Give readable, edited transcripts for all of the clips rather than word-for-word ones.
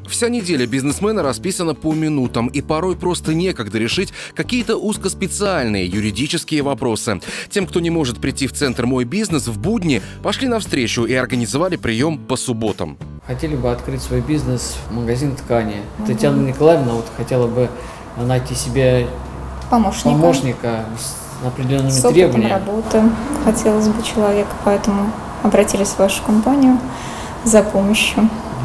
Вся неделя бизнесмена расписана по минутам, и порой просто некогда решить какие-то узкоспециальные юридические вопросы. Тем, кто не может прийти в центр «Мой бизнес» в будни, пошли навстречу и организовали прием по субботам. Хотели бы открыть свой бизнес, магазин ткани. Татьяна Николаевна хотела бы найти себе помощника с определенными требованиями. Работы хотелось бы человека, поэтому обратились в вашу компанию за помощью.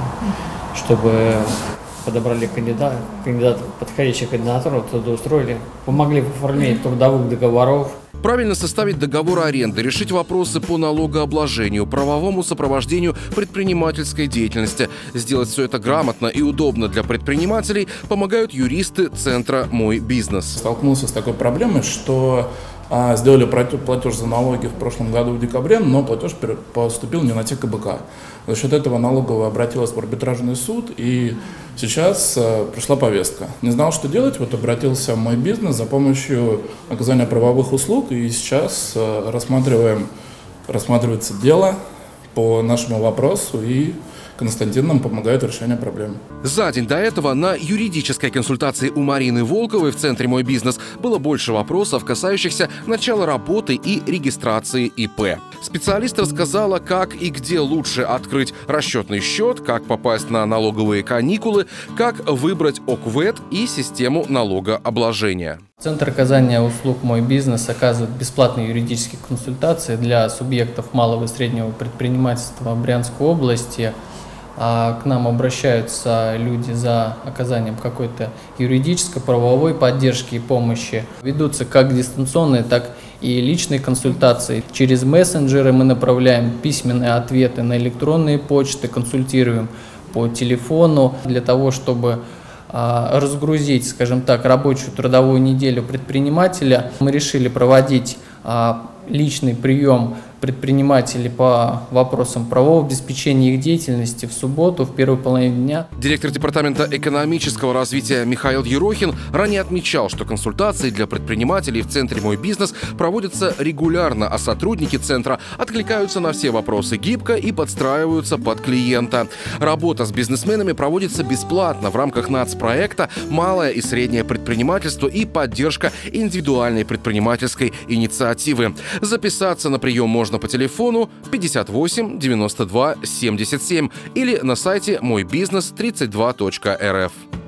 Чтобы подобрали кандидатов, подходящих кандидатуру, трудоустроили, помогли в оформлении трудовых договоров. Правильно составить договор аренды, решить вопросы по налогообложению, правовому сопровождению предпринимательской деятельности. Сделать все это грамотно и удобно для предпринимателей помогают юристы центра «Мой бизнес». Столкнулся с такой проблемой, что сделали платеж за налоги в прошлом году в декабре, но платеж поступил не на те КБК. За счет этого налоговая обратилась в арбитражный суд, и сейчас пришла повестка. Не знал, что делать, обратился в «Мой бизнес» за помощью оказания правовых услуг, и сейчас рассматривается дело по нашему вопросу, и Константин нам помогает в решении проблем. За день до этого на юридической консультации у Марины Волковой в центре «Мой бизнес» было больше вопросов, касающихся начала работы и регистрации ИП. Специалист рассказала, как и где лучше открыть расчетный счет, как попасть на налоговые каникулы, как выбрать ОКВЭД и систему налогообложения. Центр оказания услуг «Мой бизнес» оказывает бесплатные юридические консультации для субъектов малого и среднего предпринимательства Брянской области. К нам обращаются люди за оказанием какой-то юридической, правовой поддержки и помощи. Ведутся как дистанционные, так и личные консультации. Через мессенджеры мы направляем письменные ответы на электронные почты, консультируем по телефону для того, чтобы разгрузить, скажем так, рабочую трудовую неделю предпринимателя. Мы решили проводить личный прием предпринимателей по вопросам правового обеспечения их деятельности в субботу, в первой половине дня. Директор департамента экономического развития Михаил Ерохин ранее отмечал, что консультации для предпринимателей в центре «Мой бизнес» проводятся регулярно, а сотрудники центра откликаются на все вопросы гибко и подстраиваются под клиента. Работа с бизнесменами проводится бесплатно в рамках нацпроекта «Малое и среднее предпринимательство» и поддержка индивидуальной предпринимательской инициативы. Записаться на прием можно по телефону 58 92 77 или на сайте мойбизнес32.рф.